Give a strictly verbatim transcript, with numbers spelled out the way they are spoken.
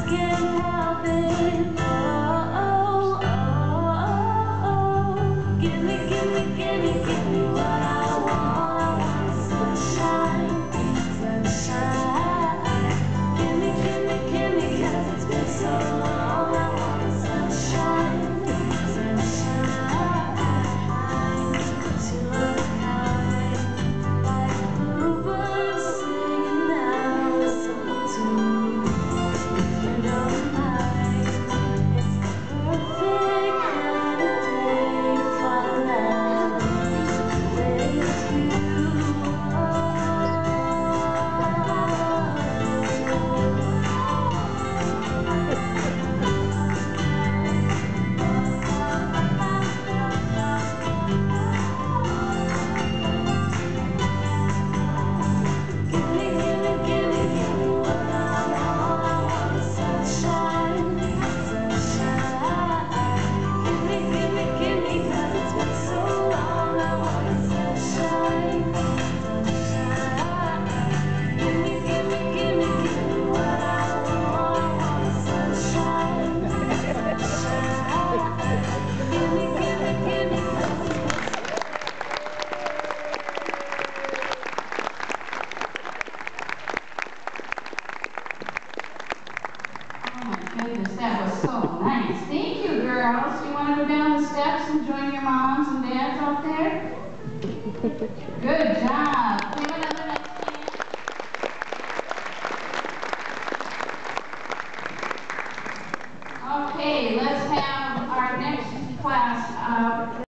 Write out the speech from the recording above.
can't help it. Oh, oh, oh, oh. Gimme, gimme, gimme, gimme what I want. I want sunshine, sunshine. Gimme, gimme, gimme, 'cause it's been so long. I want sunshine, sunshine. To look out like bluebirds singing out a simple tune. If you don't mind, it's the perfect kind of day for love. With you, gimme, gimme, gimme, gimme what I want. I want sunshine, sunshine. Gimme, gimme, gimme, 'cause it's been so long. I want sunshine, sunshine. Gimme, gimme, gimme, gimme what I want. I want sunshine, sunshine. Gimme, gimme, gimme, 'cause it's Oh my goodness, that was so nice. Thank you, girls. You want to go down the steps and join your moms and dads out there? Good job. Give another nice hand. Okay, let's have our next class. Uh,